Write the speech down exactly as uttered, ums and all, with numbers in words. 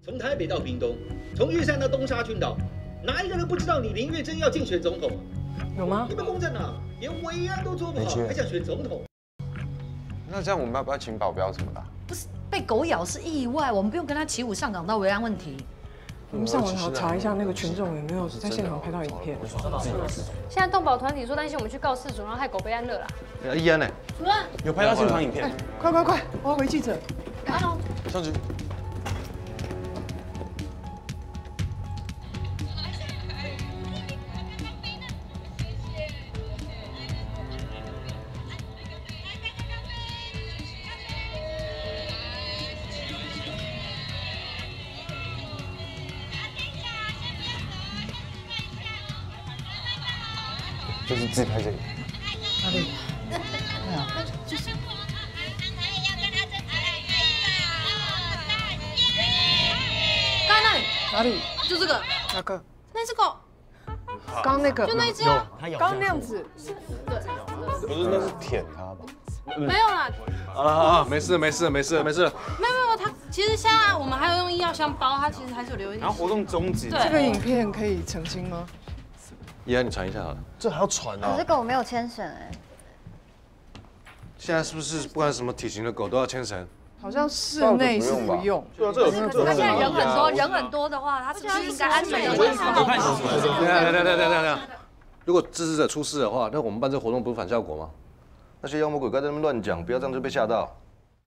从台北到屏东，从玉山到东沙群岛，哪一个人不知道你林月珍要竞选总统？ 有吗？ 你们公正啊，连维安都做不好，还想选总统？ 那这样我们要不要请保镖什么的？ 不是被狗咬是意外，我们不用跟他起舞上岗到维安问题。 我们上网查查一下那个群众有没有在现场拍到影片。 现在动保团体说担心我们去告事主，然后害狗被安乐啦。 易安呢？ 主任有拍到现场影片。 快快快，我要回记者。 好。 上去。就是自拍这里。 哪里？没有。就是。刚才那里。 哪里？ 就这个。 哪个？ 那只狗。 刚刚那个。 就那一只啊。 刚刚那样子。 不是，那是舔它吧？ 没有啦。 好了好了，没事没事没事没事。 没有没有，它其实现在我们还有用医药箱包，它其实还是有留一点。 然后活动终止。 这个影片可以澄清吗？ 易安，你传一下好了。这还要传啊？ 可是狗没有牵绳哎。 现在是不是不管什么体型的狗都要牵绳？ 好像室内是不用。 对啊，这有这有。 他现在人很多，人很多的话，他是不是应该安全一点？ 等等等等等等，如果支持者出事的话，那我们办这个活动不是反效果吗？那些妖魔鬼怪在那边乱讲，不要这样就被吓到。